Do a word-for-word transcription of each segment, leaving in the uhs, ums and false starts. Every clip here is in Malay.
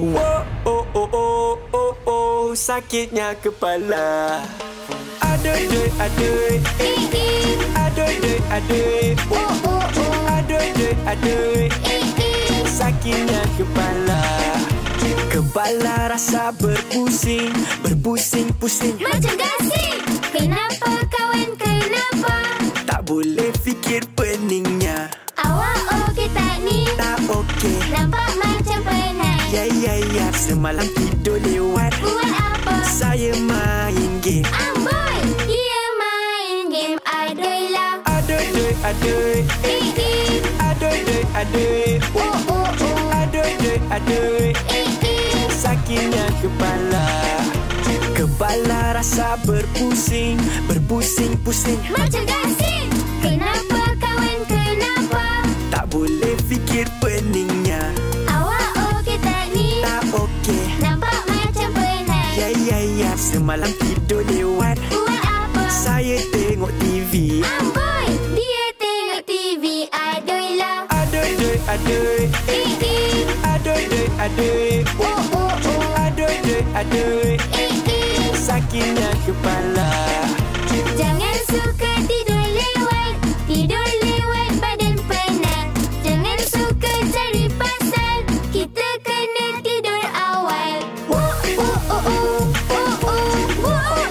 Wow, oh, oh, oh, oh, oh, sakitnya kepala. Aduh, aduh, aduh, Eh, eh. aduh, aduh, aduh, Oh, oh, oh. aduh, aduh, aduh, Eh, eh. sakitnya kepala. Kepala rasa berpusing, berpusing-pusing. Macam gasing. Kenapa kawan, kenapa? Tak boleh fikir peningnya. Awak okey tak ni? Tak okey. Nampak macam penat. Ya, ya, ya, semalam tidur lewat. Buat apa? Saya main game. Amboi, dia main game aduh lah. Aduh, aduh, aduh, Eh, eh. aduh, aduh, aduh, Oh, oh, oh. aduh, aduh, aduh, Eh, eh. sakitnya kepala. Kepala rasa berpusing, berpusing-pusing. Macam gasing. Kenapa kawan, kenapa? Tak boleh fikir peningnya. Awak okey tak ni? Tak okey. Nampak macam penat. Ya, ya, ya, semalam tidur lewat. Buat apa? Saya tengok T V. Amboi, dia tengok T V aduh lah. Aduh, aduh, aduh, Eh, eh. aduh, aduh, aduh, Oh, oh, oh. aduh, aduh, aduh, Eh, eh. sakitnya kepala. Jangan suka tidur lewat. Tidur lewat badan penat. Jangan suka cari pasal. Kita kena tidur awal. Oh, oh, oh, oh. Oh, oh. Oh, oh.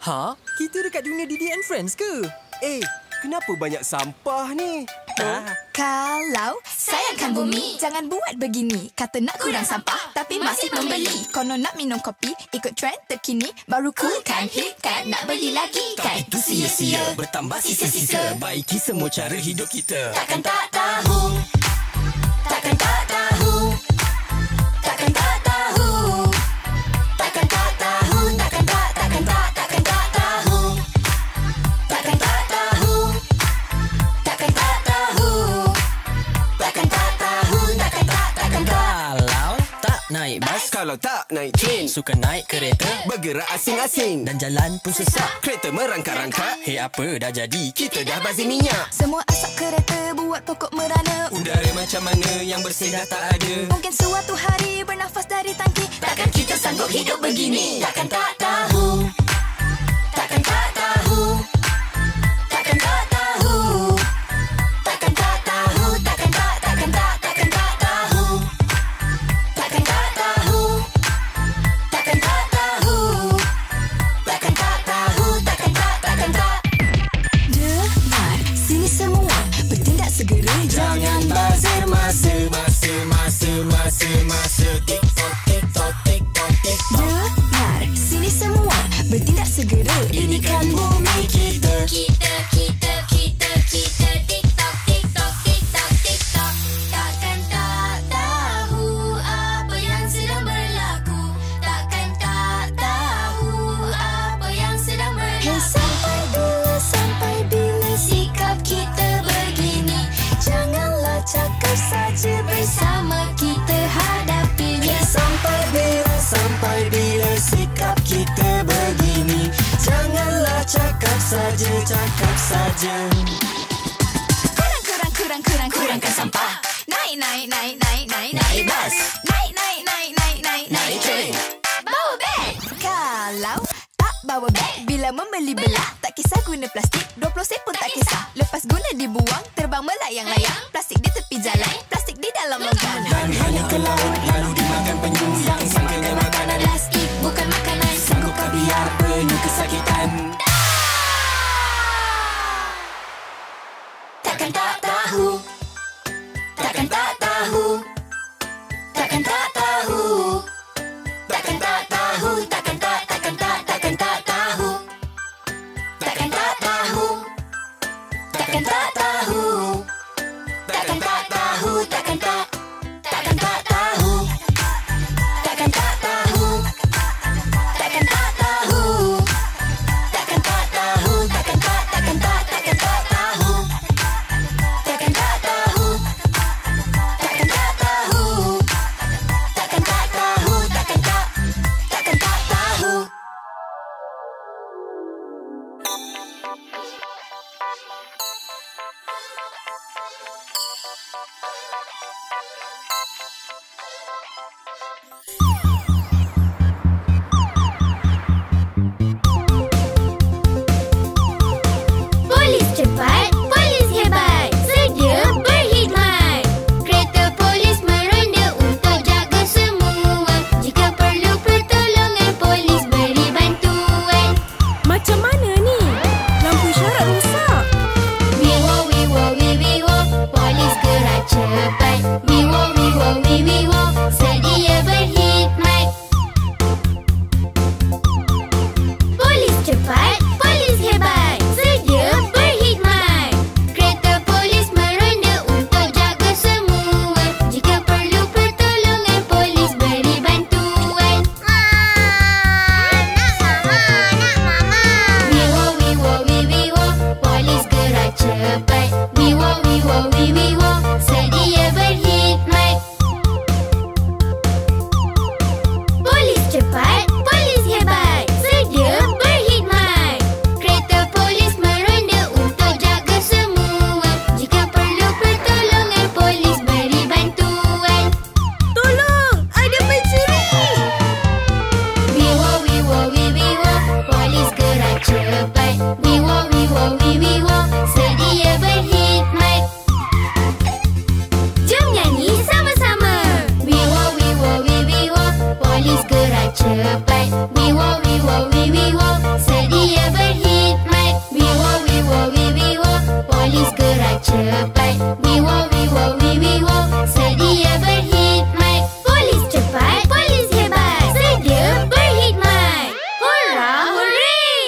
Ha? Kita dekat dunia Didi and Friends ke? Eh, kenapa banyak sampah ni? Ah. Kalau sayangkan bumi, jangan buat begini. Kata nak kurang sampah, tapi masih membeli. Konon nak minum kopi, ikut trend terkini. Baru cool kan, hit kan, nak beli lagi kan. Itu sia-sia, bertambah sisa-sisa. Baiki semua cara hidup kita. Takkan tak tahu, takkan tak tahu, takkan tak tahu, takkan tak tahu, takkan tak, takkan tak, takkan tak tahu, takkan tak tahu, takkan tak tahu, takkan tak tahu, takkan tak, takkan tak. Kalau tak naik bas, Kalau tak naik train, suka naik kereta, bergerak asing-asing, dan jalan pun susah. kereta merangkak-rangkak. Hei, apa dah jadi? Kita dah bazir minyak. Semua asap kereta buat pokok merana. Udara macam mana yang bersih dah tak ada. Mungkin suatu hari bernafas dari tangki. Takkan kita sanggup hidup begini. Takkan tak tahu, takkan tak tahu, takkan tak tahu, takkan tak tahu, takkan tak, takkan tak, takkan tak tahu, takkan tak tahu, takkan tak tahu, takkan tak tahu, takkan tak, takkan tak. Dengar, sini semua bertindak segera. Jangan bazir masa, masa, masa, masa, masa. TikTok, TikTok, TikTok, TikTok. Dengar, sini semua bertindak segera. Ini kan bumi kita. Kita, kita, kita, kita TikTok, TikTok, TikTok, TikTok. Takkan tak tahu apa yang sedang berlaku. Takkan tak tahu apa yang sedang Hey, berlaku. sampai bila, sampai bila sikap kita begini? Janganlah cakap saja, bersama kita hadapinya. Sampai bila, sampai bila sikap kita begini? Janganlah cakap saja, cakap saja. Kurang, kurang, kurang, kurang, kurangkan sampah. Naik, naik, naik, naik, naik, naik bas. Naik, naik, naik, naik, naik, naik train. Bawa beg. Kalau tak bawa beg, bila membeli belah, tak kisah guna plastik, dua puluh sen pun tak kisah. Lepas guna dibuang, terbang melayang-layang. Plastik di tepi jalan, plastik di dalam longgang. Dan hanya ke laut, lalu dimakan penyu yang sangkanya makanan. Plastik bukan makanan. Sanggupkah biar penyu kesakitan? Takkan tak tahu, takkan tak tahu, takkan tak tahu, takkan tak tahu, takkan tak, takkan tak, takkan tak tahu, takkan tak tahu, takkan tak tahu, takkan tak tahu, takkan tak, takkan tak tahu, takkan tak tahu, takkan tak tahu, takkan tak tahu, takkan tak, takkan tak, takkan tak tahu. Takkan tak tahu, takkan tak tahu, takkan tak tahu, takkan tak, takkan tak tahu. Polis cepat, polis hebat, sedia berkhidmat. Kereta polis meronda untuk jaga semua. Jika perlu pertolongan, polis beri bantuan. Macam mana ni? Lampu isyarat rosak. Wiwo, wiwo, wiwiwo, polis gerak cepat. Wiwo, wiwo, wiwiwo, sedia berkhidmat. Polis cepat, polis hebat, sedia berkhidmat. Kereta polis meronda untuk jaga semua. Jika perlu pertolongan, polis beri bantuan. Nak mama, nak mama. Wiwo, wiwo, wiwiwo, polis gerak cepat. Wiwo, wiwo, wiwiwo, sedia berkhidmat. Polis cepat, polis hebat, sedia berkhidmat. Kereta polis meronda untuk jaga semua. Jika perlu pertolongan, polis beri bantuan. Tolong, ada pencuri. Wiwo, wiwo, wiwiwo, polis gerak cepat. Wiwo, wiwo, wiwiwo, sedia berkhidmat. cepat. Wiwo, wiwo, wiwiwo, sedia berkhidmat. Polis cepat, polis hebat, sedia berkhidmat. Hurra, hurray!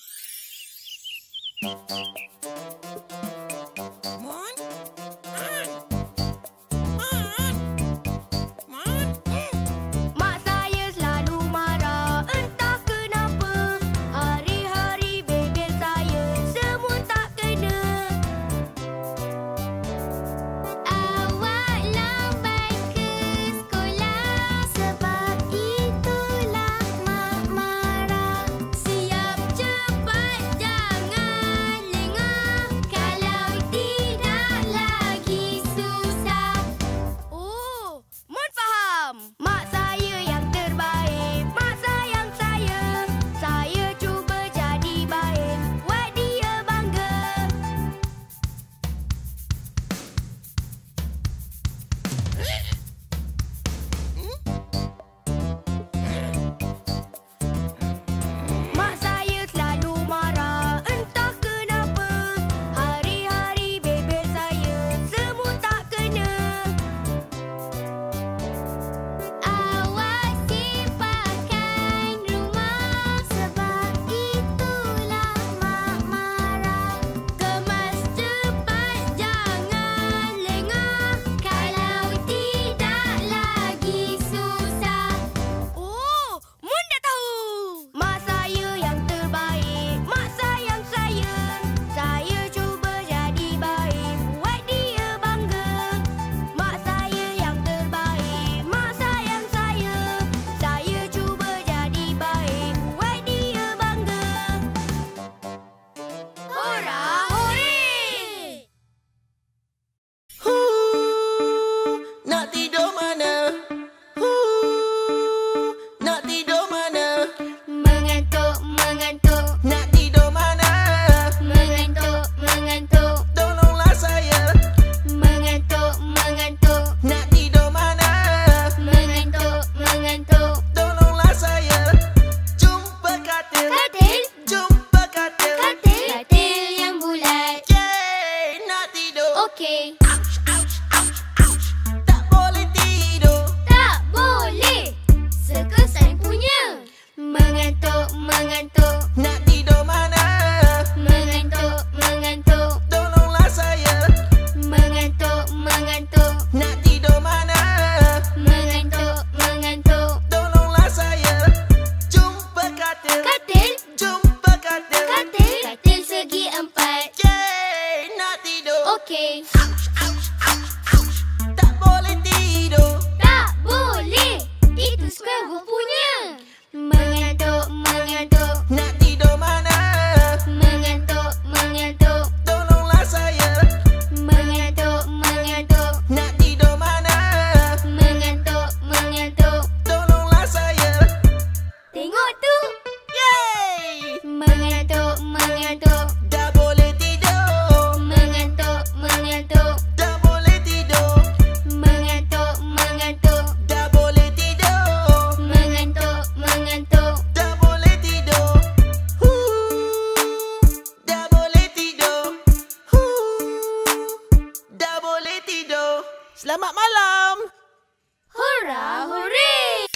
Mak saya selalu marah, entah kenapa. Hari-hari bebel saya semua tak kena. Awak lambat ke sekolah, sebab itulah mak marah. Siap cepat, jangan lengah, kalau tidak lagi susah. Oh, Mun faham. Mak saya yang terbaik, mak sayang saya. Saya cuba jadi baik, buat dia bangga. Mak saya selalu marah, entah kenapa. Hari-hari bebel saya semua tak kena. Awak sipahkan rumah, sebab itulah mak marah. Kemas cepat, jangan lengah, kalau tidak lagi susah. Oh, Mun dah tahu. Mak saya yang terbaik, mak sayang saya. Saya cuba jadi baik, buat dia bangga. Mak saya yang terbaik, mak sayang saya. Saya cuba jadi baik, buat dia bangga. Hurra, hurray! Nak tidur mana? Nak tidur mana? Mengantuk, mengantuk, Nak tidur mana? mengantuk, mengantuk, Tolonglah saya. mengantuk, mengantuk, Nak tidur mana? mengantuk, mengantuk. Tolonglah saya. Jumpa katil. Katil, Jumpa katil. katil, katil yang bulat. Yeay, nak tidur. Okey, Tak boleh tidur. tak boleh. Sekesan punya. Mengantuk, mengantuk, Nak tidur mana? mengantuk, mengantuk, Tolonglah saya. mengantuk, mengantuk, Nak tidur mana? mengantuk, mengantuk. Tolonglah saya. Jumpa katil. Katil, Jumpa katil. katil, katil segi empat. Yeay, nak tidur. Okey, Tak boleh tidur. tak boleh. Itu Scrabble punya. Mengantuk, mengantuk, Nak tidur mana? mengantuk, mengantuk, Tolonglah saya. mengantuk, mengantuk, Nak tidur mana? mengantuk, mengantuk. Tolonglah saya. Tengok tu. Yeay, Mengantuk, mengantuk, dah boleh tidur. mengantuk, mengantuk, Dah boleh tidur. mengantuk, mengantuk, Dah boleh tidur. mengantuk, mengantuk. Dah boleh tidur. Huh. Dah boleh tidur. Huh. Dah boleh tidur. Selamat malam. Hurra, hurray!